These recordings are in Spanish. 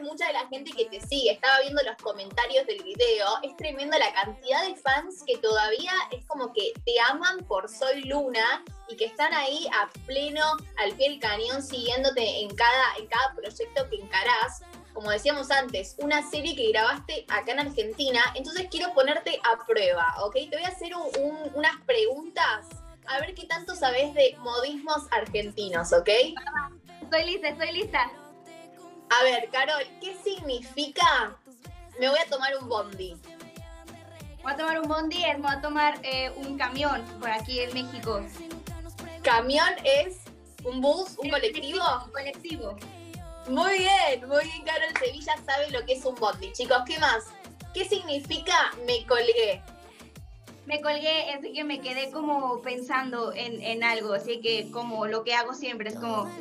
es mucha de la gente que te sigue. Estaba viendo los comentarios del video. Es tremendo la cantidad de fans que todavía es como que te aman por Soy Luna y que están ahí a pleno, al pie del cañón, siguiéndote en cada proyecto que encarás. Como decíamos antes, una serie que grabaste acá en Argentina. Entonces quiero ponerte a prueba, ¿ok? Te voy a hacer unas preguntas. A ver qué tanto sabés de modismos argentinos, ¿ok? Estoy lista. A ver, Carol, ¿qué significa? Me voy a tomar un bondi. Voy a tomar un bondi, me voy a tomar un camión por aquí en México. ¿Camión es un bus, un colectivo? Un colectivo. Muy bien, Carol Sevilla sabe lo que es un bondi. Chicos, ¿qué más? ¿Qué significa me colgué? Me colgué, es que me quedé como pensando en algo, así que como lo que hago siempre es como...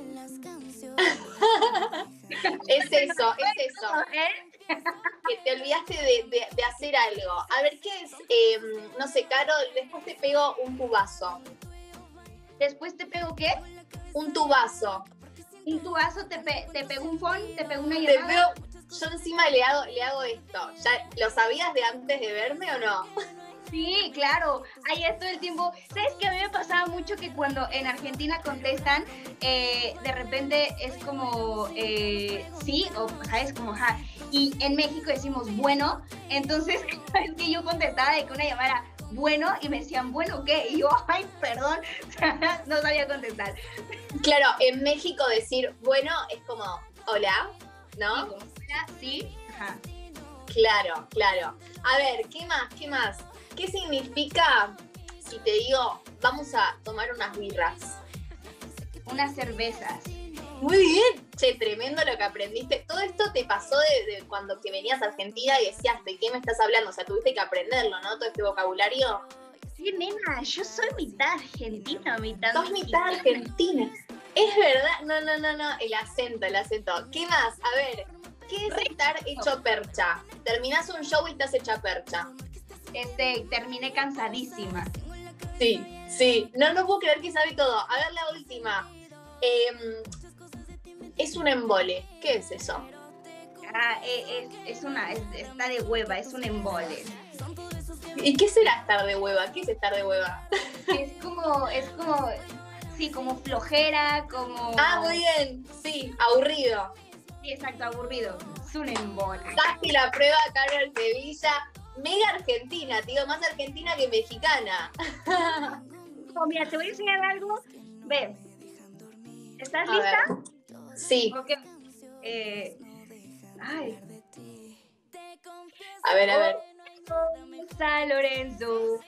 Es eso. Que te olvidaste de hacer algo. A ver, ¿qué es? No sé, Carol, después te pego un tubazo. ¿Después te pego qué? Un tubazo. Un tubazo, te pego un phone, te pego una llamada. Yo encima le hago esto. ¿Ya lo sabías de antes de verme o no? Sí, claro. Ahí es todo el tiempo. ¿Sabes qué? A mí me pasaba mucho que cuando en Argentina contestan, de repente es como sí, o sabes, como ja. Y en México decimos bueno. Entonces, es que yo contestaba de que una llamada era bueno y me decían, ¿bueno qué? Y yo, ay, perdón, no sabía contestar. Claro, en México decir bueno es como hola, ¿no? Sí, como, hola, sí, ajá. Claro. A ver, ¿qué más? ¿Qué significa si te digo, vamos a tomar unas birras? Unas cervezas. Muy bien. Che, tremendo lo que aprendiste. Todo esto te pasó de cuando que venías a Argentina y decías, ¿de qué me estás hablando? O sea, tuviste que aprenderlo, ¿no? Todo este vocabulario. Sí, nena, yo soy mitad argentina, mitad Sos mitad argentina. Es verdad. No. El acento. ¿Qué más? A ver, ¿qué es estar hecho percha? Terminás un show y estás hecha percha. Terminé cansadísima. Sí. No puedo creer que sabe todo. A ver, la última. Es un embole. ¿Qué es eso? Está de hueva, es un embole. ¿Y qué será estar de hueva? ¿Qué es estar de hueva? Es como, sí, como flojera, como... Muy bien. Sí, aburrido. Sí, exacto, aburrido. Es un embole. Daste la prueba, Carol Sevilla. Mega argentina, tío, más argentina que mexicana. Mira, te voy a enseñar algo. Ve. ¿Estás lista? Ver. Sí. Okay. A ver. San Lorenzo.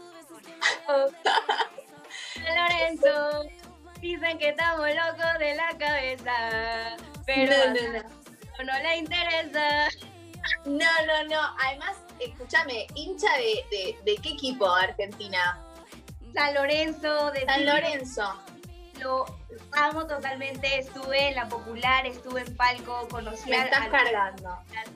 San Lorenzo. Dicen que estamos locos de la cabeza. Pero no le interesa. No. Además, escúchame, hincha de qué equipo Argentina? San Lorenzo. San Lorenzo. Lo amo totalmente. Estuve en la Popular, estuve en Palco, conocí Me estás cargando.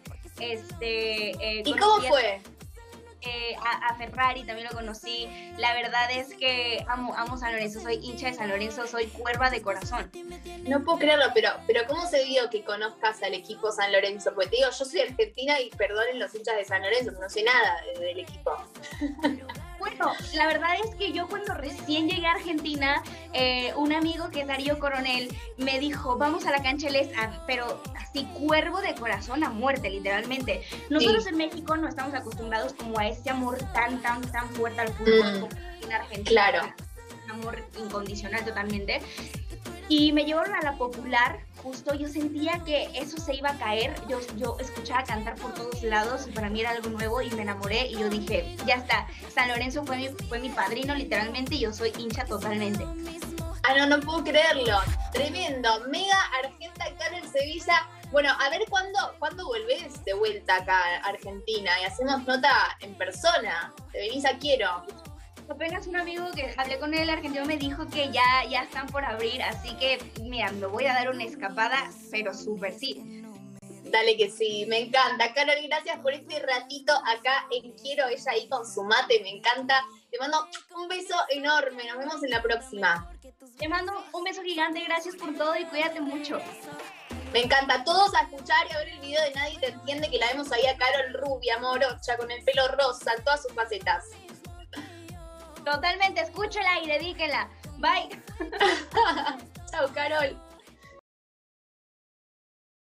¿Y cómo fue? A Ferrari también lo conocí. La verdad es que amo San Lorenzo, soy hincha de San Lorenzo, soy cuerva de corazón. No puedo creerlo, pero ¿cómo se dio que conozcas al equipo San Lorenzo? Porque te digo, yo soy argentina y perdonen los hinchas de San Lorenzo, no sé nada del equipo. Bueno, la verdad es que yo cuando recién llegué a Argentina, un amigo que es Darío Coronel me dijo, vamos a la cancha pero así cuervo de corazón a muerte, literalmente. Nosotros en México no estamos acostumbrados como a ese amor tan fuerte al fútbol como en Argentina. Claro. Un amor incondicional totalmente. Y me llevaron a la Popular, justo yo sentía que eso se iba a caer, yo escuchaba cantar por todos lados y para mí era algo nuevo y me enamoré y yo dije, ya está, San Lorenzo fue mi padrino literalmente y yo soy hincha totalmente. No puedo creerlo, tremendo, mega argenta Carol Sevilla. Bueno, a ver cuándo volvés de vuelta acá a Argentina y hacemos nota en persona, te venís a Quiero. Apenas un amigo que hablé con él argentino me dijo que ya están por abrir, así que mira, me voy a dar una escapada, pero súper sí. Dale que sí, me encanta. Carol, gracias por este ratito acá en Quiero, ella ahí con su mate, me encanta. Te mando un beso enorme, nos vemos en la próxima. Te mando un beso gigante, gracias por todo y cuídate mucho. Me encanta. Todos a escuchar y a ver el video de Nadie Te Entiende, que la vemos ahí a Carol rubia, morocha, con el pelo rosa, en todas sus facetas. Totalmente, escúchela y dedíquela. Bye.